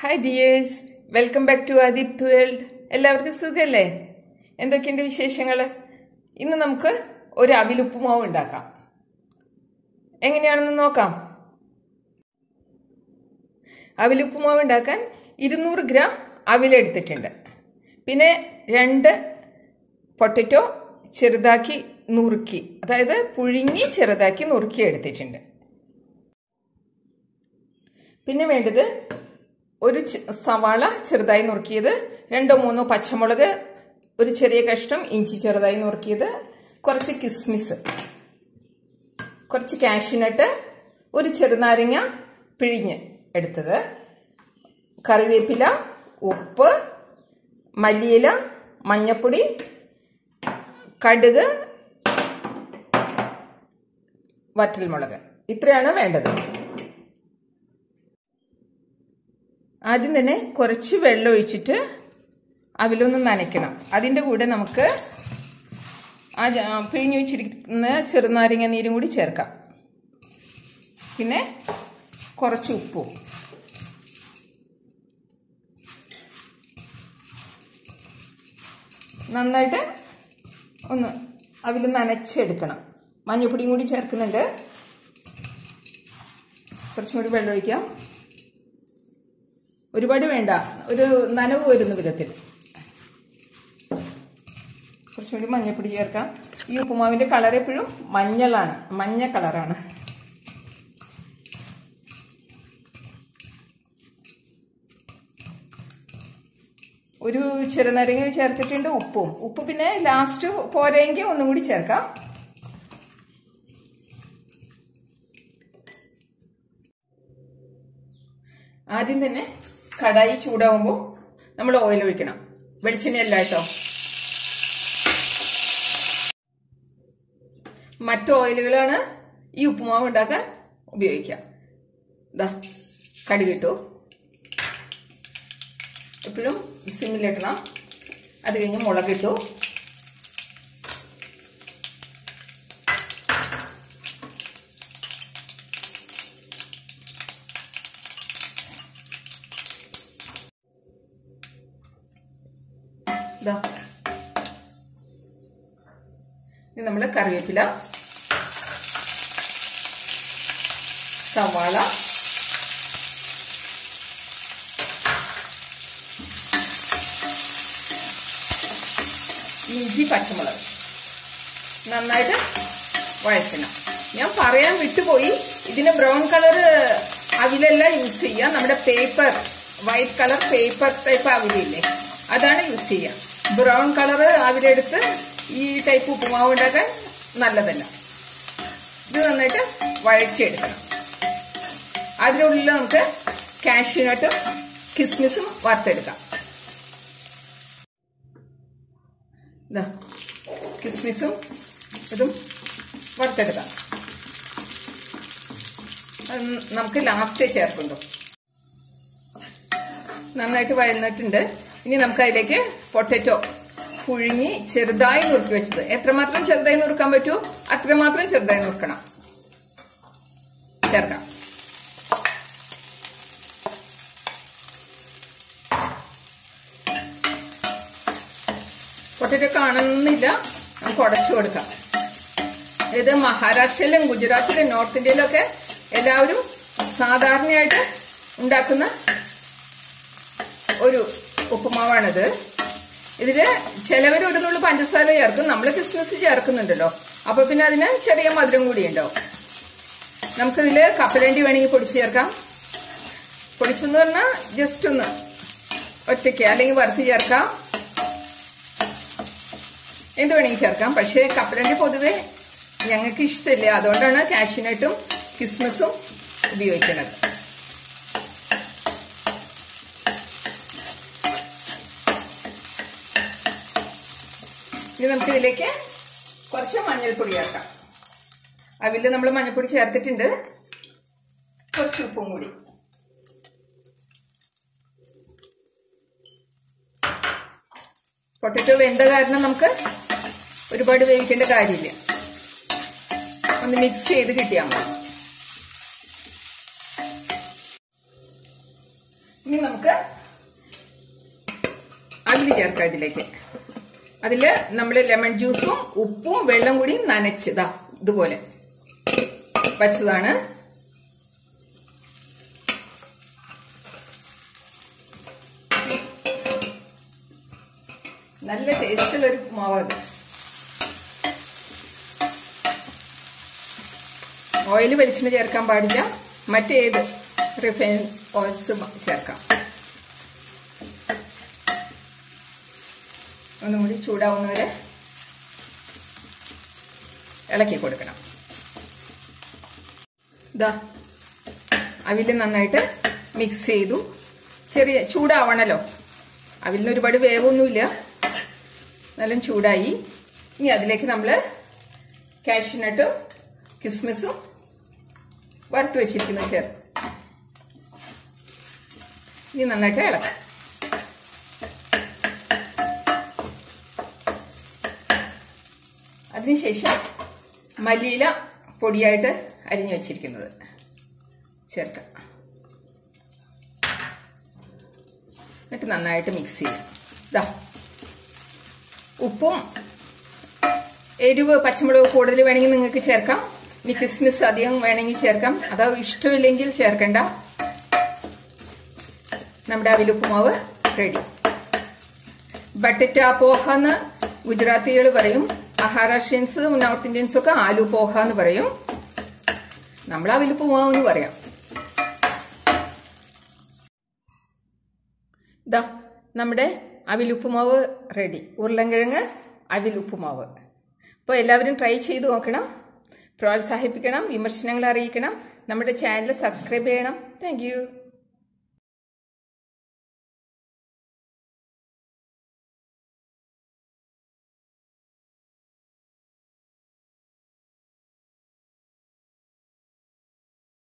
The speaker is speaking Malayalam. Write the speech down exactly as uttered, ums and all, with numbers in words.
Hi dears, welcome back to Adith world. എല്ലാവർക്കും സുഖല്ലേ? എന്തൊക്കെയുണ്ട് വിശേഷങ്ങൾ? ഇന്ന് നമുക്ക് ഒരു അവിലുപ്പുമാവ് ഉണ്ടാക്കാം. എങ്ങനെയാണെന്ന് നോക്കാം. അവിലുപ്പുമാവ് ഉണ്ടാക്കാൻ ഇരുന്നൂറ് ഗ്രാം അവിലെടുത്തിട്ടുണ്ട്. പിന്നെ രണ്ട് പൊട്ടറ്റോ ചെറുതാക്കി നുറുക്കി, അതായത് പുഴുങ്ങി ചെറുതാക്കി നുറുക്കി എടുത്തിട്ടുണ്ട്. പിന്നെ വേണ്ടത് ഒരു സവാള ചെറുതായി നുറുക്കിയത്, രണ്ടോ മൂന്നോ പച്ചമുളക്, ഒരു ചെറിയ കഷ്ണം ഇഞ്ചി ചെറുതായി നുറുക്കിയത്, കുറച്ച് കിസ്മിസ്, കുറച്ച് കാഷ്യൂനട്ട്, ഒരു ചെറുനാരങ്ങ പിഴിഞ്ഞ് എടുത്തത്, കറിവേപ്പില, ഉപ്പ്, മല്ലിയില, മഞ്ഞപ്പൊടി, കടുക്, വറ്റൽമുളക്. ഇത്രയാണ് വേണ്ടത്. ആദ്യം തന്നെ കുറച്ച് വെള്ളം ഒഴിച്ചിട്ട് അവിലൊന്ന് നനയ്ക്കണം. അതിൻ്റെ കൂടെ നമുക്ക് ആ പിഴിഞ്ഞു വെച്ചിരിക്കുന്ന ചെറുനാരങ്ങ നീരും കൂടി ചേർക്കാം. പിന്നെ കുറച്ച് ഉപ്പും. നന്നായിട്ട് ഒന്ന് അവിൽ നനച്ചെടുക്കണം. മഞ്ഞപ്പൊടിയും കൂടി ചേർക്കുന്നുണ്ട്. കുറച്ചും കൂടി വെള്ളം ഒഴിക്കാം. ഒരുപാട് വേണ്ട, ഒരു നനവ് വരുന്ന വിധത്തിൽ. കുറച്ചും കൂടി മഞ്ഞപ്പൊടി ചേർക്കാം. ഈ ഉപ്പുമാവിൻ്റെ കളർ എപ്പോഴും മഞ്ഞളാണ്, മഞ്ഞ കളറാണ്. ഒരു ചെറുനാരങ്ങ ചേർത്തിട്ടുണ്ട്. ഉപ്പും ഉപ്പ് പിന്നെ ലാസ്റ്റ് പോരെങ്കിൽ ഒന്നും കൂടി ചേർക്കാം. ആദ്യം തന്നെ കടായി ചൂടാവുമ്പോൾ നമ്മൾ ഓയിൽ ഒഴിക്കണം. വെളിച്ചെണ്ണയല്ല കേട്ടോ, മറ്റു ഓയിലുകളാണ് ഈ ഉപ്പുമാവ് ഉണ്ടാക്കാൻ ഉപയോഗിക്കുക. ഇതാ കടുകിട്ടു. എപ്പോഴും സിമ്മിലിടണം. അത് കഴിഞ്ഞ് മുളകിട്ടു. ഇനി നമ്മൾ കറിവേപ്പില, സവാള, ഇഞ്ചി, പച്ചമുളക് നന്നായിട്ട് വഴറ്റണം. ഞാൻ പറയാൻ വിട്ടുപോയി, ഇതിന് ബ്രൗൺ കളർ അവിലല്ല യൂസ് ചെയ്യുക. നമ്മുടെ paper, white colour paper type അവിലില്ലേ, അതാണ് യൂസ് ചെയ്യുക. ബ്രൗൺ കളർ അവിലെടുത്ത് ഈ ടൈപ്പ് ഉപ്പുമാവ് ഉണ്ടാക്കാൻ നല്ലതല്ല. ഇത് നന്നായിട്ട് വഴറ്റിയെടുക്കണം. അതിനുള്ളിൽ നമുക്ക് കാഷ്യൂനട്ടും കിസ്മിസും വറുത്തെടുക്കാം. ഇതാ കിസ്മിസും ഇതും വറുത്തെടുക്കാം. അത് നമുക്ക് ലാസ്റ്റ് ചേർക്കുന്നുണ്ടോ. നന്നായിട്ട് വഴന്നിട്ടുണ്ട്. ഇനി നമുക്ക് അതിലേക്ക് പൊട്ടറ്റോ പുഴുങ്ങി ചെറുതായി നുറുക്കി വെച്ചത്, എത്രമാത്രം ചെറുതായി നുറുക്കാൻ പറ്റുമോ അത്രമാത്രം ചെറുതായി നുറുക്കണം, ചേർക്കാം. പൊട്ടറ്റോ കാണുന്നില്ല, നമുക്ക് ഉടച്ചു കൊടുക്കാം. ഇത് മഹാരാഷ്ട്രയിലും ഗുജറാത്തിലും നോർത്ത് ഇന്ത്യയിലും ഒക്കെ എല്ലാവരും സാധാരണയായിട്ട് ഉണ്ടാക്കുന്ന ഒരു ഉപ്പുമാവാണിത്. ഇതില് ചിലവർ ഒരു നുള്ളു പഞ്ചസാര ചേർക്കും. നമ്മൾ കിസ്മിസ് ചേർക്കുന്നുണ്ടല്ലോ, അപ്പൊ പിന്നെ അതിന് ചെറിയ മധുരം കൂടി ഉണ്ടാവും. നമുക്കിതില് കപ്പലണ്ടി വേണമെങ്കിൽ പൊടിച്ച് ചേർക്കാം. പൊടിച്ചെന്ന് പറഞ്ഞാൽ ജസ്റ്റ് ഒന്ന് ഒറ്റയ്ക്ക്, അല്ലെങ്കിൽ വറുത്ത് ചേർക്കാം, എന്ത് വേണമെങ്കിൽ ചേർക്കാം. പക്ഷേ കപ്പലണ്ടി പൊതുവെ ഞങ്ങൾക്ക് ഇഷ്ടമില്ല, അതുകൊണ്ടാണ് കാഷ്യൂനട്ടും കിസ്മിസും ഉപയോഗിക്കുന്നത്. ഇനി നമുക്ക് ഇതിലേക്ക് കുറച്ച് മഞ്ഞൾപ്പൊടി ചേർക്കാം. അവില് നമ്മൾ മഞ്ഞൾപ്പൊടി ചേർത്തിട്ടുണ്ട്. കുറച്ച് ഉപ്പും കൂടി. പൊട്ടറ്റോ വെന്ത കാരണം നമുക്ക് ഒരുപാട് വേവിക്കേണ്ട കാര്യമില്ല. ഒന്ന് മിക്സ് ചെയ്ത് കിട്ടിയാൽ മതി. ഇനി നമുക്ക് അവിൽ ചേർക്കാം ഇതിലേക്ക്. അതില് നമ്മൾ ലെമൺ ജ്യൂസും ഉപ്പും വെള്ളം കൂടി നനച്ചതാ ഇതുപോലെ വച്ചതാണ്. നല്ല ടേസ്റ്റുള്ളൊരു ഉപ്പുമാവ്. ഓയിൽ വെളിച്ചെണ്ണ ചേർക്കാൻ പാടില്ല, മറ്റേത് റിഫൈൻ ഓയിൽസ് ചേർക്കാം. ഒന്നും കൂടി ചൂടാവുന്നവരെ ഇളക്കി കൊടുക്കണം. ഇതാ അവിൽ നന്നായിട്ട് മിക്സ് ചെയ്തു. ചെറിയ ചൂടാവണല്ലോ, അവിലിന് ഒരുപാട് വേവൊന്നുമില്ല, നല്ല ചൂടായി. ഇനി അതിലേക്ക് നമ്മൾ കാഷ്യൂനട്ടും കിസ്മിസും വറുത്ത് വെച്ചിരിക്കുന്നത് ചേർത്ത് ഇനി നന്നായിട്ട് ഇളക്കാം. അതിനുശേഷം മല്ലിയില പൊടിയായിട്ട് അരിഞ്ഞു വെച്ചിരിക്കുന്നത് ചേർക്കാം. എന്നിട്ട് നന്നായിട്ട് മിക്സ് ചെയ്യാം. ഇതാ ഉപ്പും എരിവ് പച്ചമുളക് കൂടുതൽ വേണമെങ്കിൽ നിങ്ങൾക്ക് ചേർക്കാം. ഇനി കിസ്മിസ് അധികം വേണമെങ്കിൽ ചേർക്കാം. അതാ ഇഷ്ടമില്ലെങ്കിൽ ചേർക്കണ്ട. നമ്മുടെ അവിലുപ്പുമാവ് റെഡി. ബട്ടറ്റ പോഹ എന്ന് ഗുജറാത്തികൾ പറയും, മഹാരാഷ്ട്രീയൻസ് നോർത്ത് ഇന്ത്യൻസും ഒക്കെ ആലു പോഹ എന്ന് പറയും. നമ്മൾ അവിലുപ്പുമാവ് എന്ന് പറയാം. ഇതാ നമ്മുടെ അവിലുപ്പുമാവ് റെഡി. ഉരുളൻകിഴങ്ങ് അവിലുപ്പുമാവ്. അപ്പോൾ എല്ലാവരും ട്രൈ ചെയ്ത് നോക്കണം, പ്രോത്സാഹിപ്പിക്കണം, വിമർശനങ്ങൾ അറിയിക്കണം. നമ്മുടെ ചാനൽ സബ്സ്ക്രൈബ് ചെയ്യണം. Thank U.